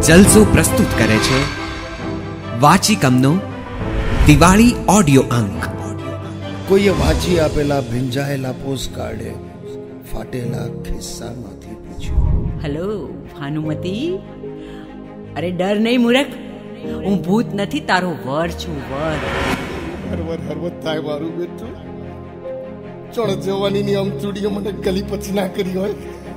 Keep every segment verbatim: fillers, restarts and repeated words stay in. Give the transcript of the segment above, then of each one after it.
જલસો પ્રસ્તુત કરે છે વાચિકમનો દિવાળી ઓડિયો અંક. કોઈએ વાંચી આપેલા ભીંજાયેલા પોસ્ટકાર્ડે ફાટેલા ખિસ્સામાંથી પૂછ્યું, હેલો ભાનુમતી, અરે ડર નહીં મૂરખ, હું ભૂત નથી, તારો વર છું, વર. હરવર હરવર થાય મારું બેટું, ચડ જવાનીની આમ ચૂડીઓ મને ગલી પછી ના કરી હોય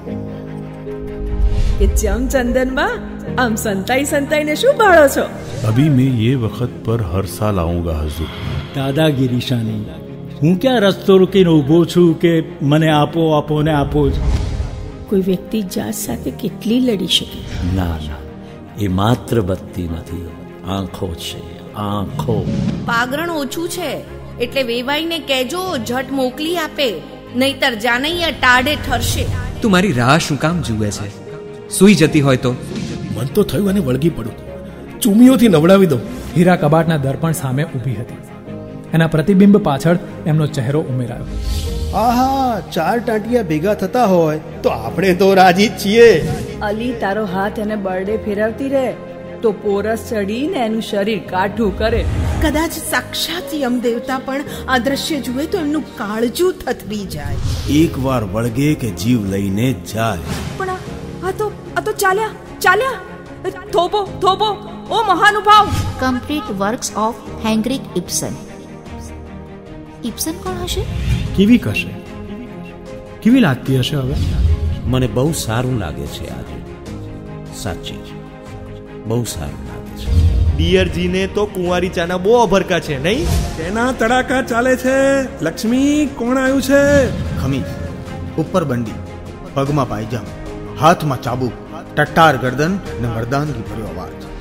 કે ચમ ચંદનમાં આમ સંતાઈ સંતાઈને શું બાળો છો? अभी मैं ये वक्त पर हर साल आऊंगा हुजूर. દાદાગીરી શાની, હું ક્યાં રસ્તો રોકીને ઊભો છું કે મને આપો આપો ને આપો જ. કોઈ વ્યક્તિ જાત સાથે કેટલી લડી શકે? ના ના, એ માત્ર બત્તી નથી, આંખો છે, આંખો. પાગરણ ઓછું છે એટલે વેવાઈને કહેજો ઝટ મોકલી આપે, નહીતર જાનૈયા ટાઢે ઠરશે. તું મારી રાહ શું કામ જુએ છે? સૂઈ જતી હોય તો? મન તો થયું અને વળગી પડું, ચૂમીઓથી નવડાવી દઉં. હીરા કબાટના દર્પણ સામે ઊભી હતી. એના પ્રતિબિંબ પાછળ એમનો ચહેરો ઉમેરાયો. આહા, ચાર ટાંટિયા ભેગા થતા હોય તો આપણે તો રાજી જ છીએ. અલી, તારો હાથ એને બરડે ફેરવતી રહે તો પોરસ ચડીને એનું શરીર કાઠું કરે. કદાચ સાક્ષાત યમ દેવતા પણ આ દ્રશ્ય જુએ તો એમનું કાળજું થથરી જાય. એક વાર વળગે કે જીવ લઈને જાય. પણ આ તો આ તો ચાલ્યા ચાલ્યા થોભો થોભો, ઓ મહાનુભાવ. Complete works of Henrik Ibsen. Ibsen કોણ હશે? કેવી કશે, કેવી લાગતી હશે હવે? મને બહુ સારું લાગે છે આજે, સાચી જ બહુ સારું લાગે છે. ડિયરજીને તો કુંવારી ચાના બહુ અભરકા છે નહીં? તેના તડાકા ચાલે છે. લક્ષ્મી, કોણ આવ્યું છે? ખમીસ ઉપર બંડી, પગમાં પાયજામ, હાથમાં ચાબુક, ટટ્ટાર ગરદન ને મર્દાનગી ભર્યો અવાજ.